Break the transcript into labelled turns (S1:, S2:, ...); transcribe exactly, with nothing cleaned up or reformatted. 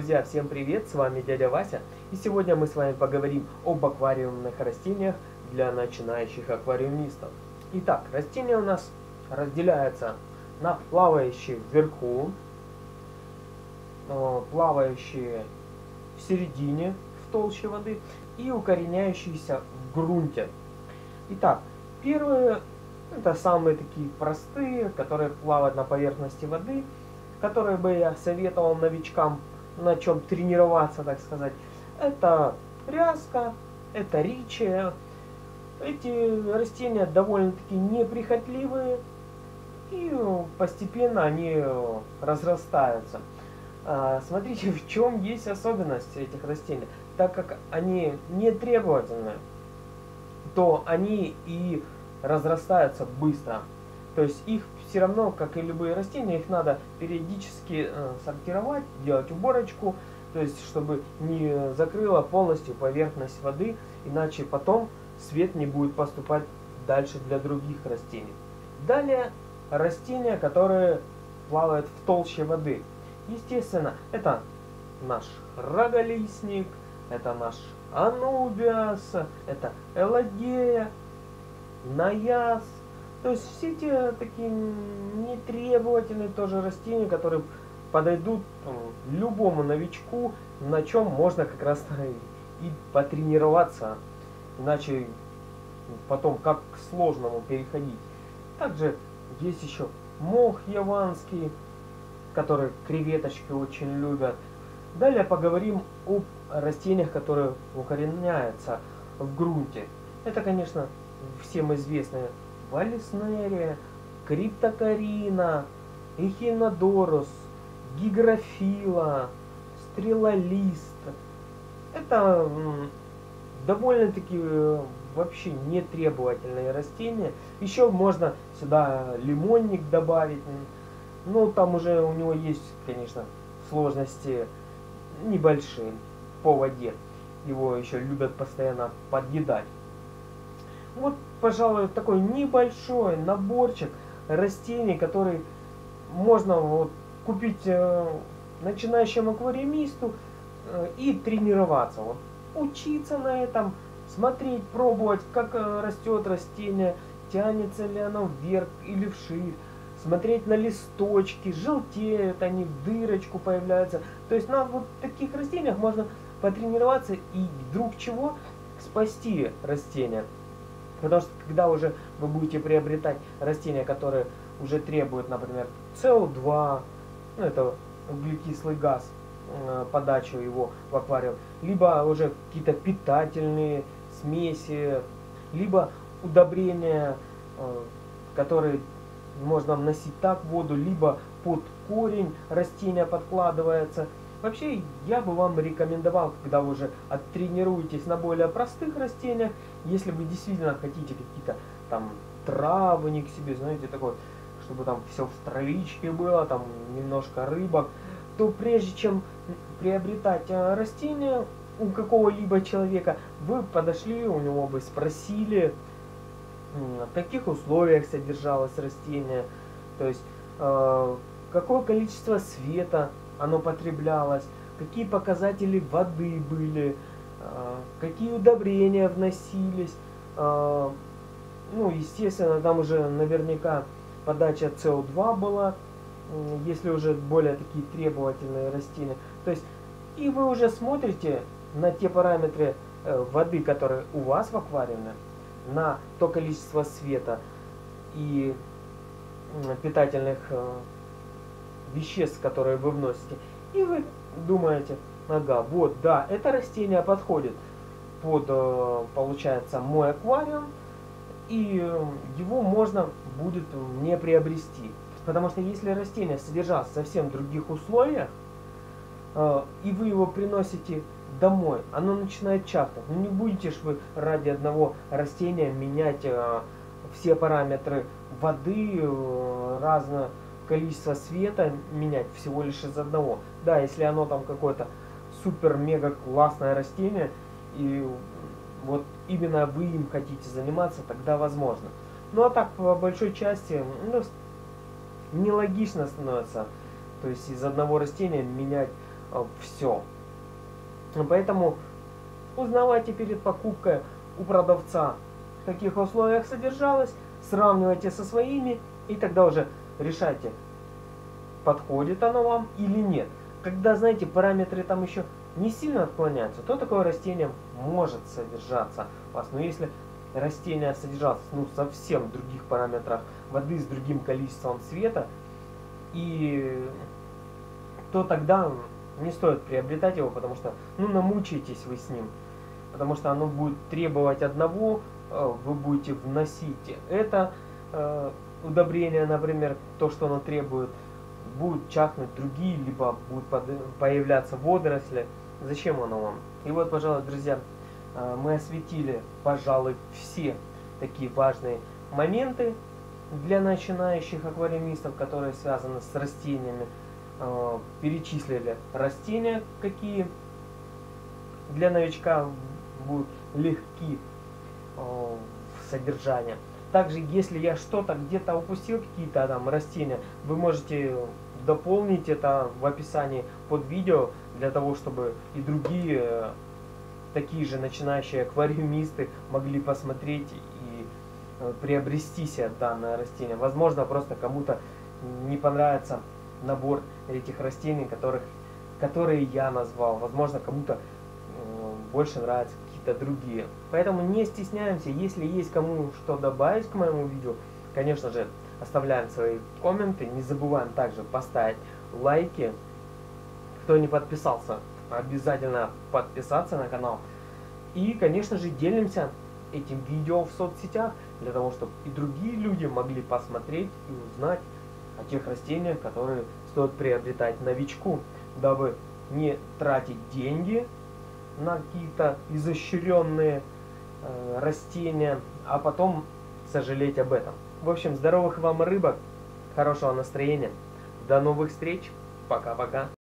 S1: Друзья, всем привет, с вами дядя Вася, и сегодня мы с вами поговорим об аквариумных растениях для начинающих аквариумистов. Итак, растения у нас разделяются на плавающие вверху, плавающие в середине, в толще воды, и укореняющиеся в грунте. Итак, первые это самые такие простые, которые плавают на поверхности воды, которые бы я советовал новичкам, на чем тренироваться, так сказать. Это ряска, это ричия. Эти растения довольно-таки неприхотливые, и постепенно они разрастаются. Смотрите, в чем есть особенность этих растений. Так как они не требовательны, то они и разрастаются быстро. То есть их все равно, как и любые растения, их надо периодически э, сортировать, делать уборочку, то есть чтобы не закрыло полностью поверхность воды, иначе потом свет не будет поступать дальше для других растений. Далее растения, которые плавают в толще воды. Естественно, это наш роголистник, это наш анубиас, это элогея, наяс. То есть все те такие нетребовательные тоже растения, которые подойдут там, любому новичку, на чем можно как раз и потренироваться, иначе потом как к сложному переходить. Также есть еще мох яванский, который креветочки очень любят. Далее поговорим об растениях, которые укореняются в грунте. Это, конечно, всем известные валиснерия, криптокарина, эхинодорус, гигрофила, стрелолист. Это довольно-таки вообще нетребовательные растения. Еще можно сюда лимонник добавить. Ну, там уже у него есть, конечно, сложности небольшие по воде. Его еще любят постоянно подъедать. Вот, пожалуй, такой небольшой наборчик растений, который можно вот купить э, начинающему аквариумисту э, и тренироваться. Вот, учиться на этом, смотреть, пробовать, как э, растет растение, тянется ли оно вверх или вширь, смотреть на листочки, желтеют они, в дырочку появляются. То есть на вот таких растениях можно потренироваться и вдруг чего спасти растения. Потому что когда уже вы будете приобретать растения, которые уже требуют, например, С О два, ну это углекислый газ, э, подачу его в аквариум, либо уже какие-то питательные смеси, либо удобрения, э, которые можно вносить так в воду, либо под корень растения подкладывается. Вообще, я бы вам рекомендовал, когда вы уже оттренируетесь на более простых растениях, если вы действительно хотите какие-то там травник себе, знаете, такой, чтобы там все в травичке было, там немножко рыбок, то прежде чем приобретать растения у какого-либо человека, вы подошли, у него бы спросили, в каких условиях содержалось растение, то есть э, какое количество света оно потреблялось, какие показатели воды были, какие удобрения вносились. Ну, естественно, там уже наверняка подача С О два была, если уже более такие требовательные растения. То есть, и вы уже смотрите на те параметры воды, которые у вас в аквариуме, на то количество света и питательных веществ, которые вы вносите, и вы думаете, ага, вот, да, это растение подходит под, получается, мой аквариум, и его можно будет мне приобрести. Потому что если растение содержалось в совсем других условиях, и вы его приносите домой, оно начинает чахнуть. Ну не будете же вы ради одного растения менять все параметры воды, разное количество света менять всего лишь из одного. Да, если оно там какое-то супер-мега классное растение, и вот именно вы им хотите заниматься, тогда возможно. Ну а так, по большой части, ну, нелогично становится, то есть из одного растения менять все. Поэтому узнавайте перед покупкой у продавца, в каких условиях содержалось, сравнивайте со своими, и тогда уже решайте, подходит оно вам или нет. Когда, знаете, параметры там еще не сильно отклоняются, то такое растение может содержаться у вас. Но если растение содержалось ну, совсем в других параметрах воды, с другим количеством света, и то тогда не стоит приобретать его, потому что ну, намучаетесь вы с ним. Потому что оно будет требовать одного, вы будете вносить это э, удобрение, например, то, что оно требует, будут чахнуть другие, либо будут появляться водоросли. Зачем оно вам? И вот, пожалуй, друзья, мы осветили, пожалуй, все такие важные моменты для начинающих аквариумистов, которые связаны с растениями. Перечислили растения, какие для новичка будут легки в содержании. Также, если я что-то где-то упустил, какие-то там растения, вы можете дополнить это в описании под видео, для того, чтобы и другие такие же начинающие аквариумисты могли посмотреть и приобрести себе данное растение. Возможно, просто кому-то не понравится набор этих растений, которых, которые я назвал. Возможно, кому-то больше нравятся какие-то другие. Поэтому не стесняемся, если есть кому что добавить к моему видео, конечно же, оставляем свои комменты. Не забываем также поставить лайки. Кто не подписался, обязательно подписаться на канал. И, конечно же, делимся этим видео в соцсетях, для того, чтобы и другие люди могли посмотреть и узнать о тех растениях, которые стоит приобретать новичку, дабы не тратить деньги на какие-то изощренные э, растения, а потом сожалеть об этом. В общем, здоровых вам рыбок, хорошего настроения, до новых встреч, пока-пока.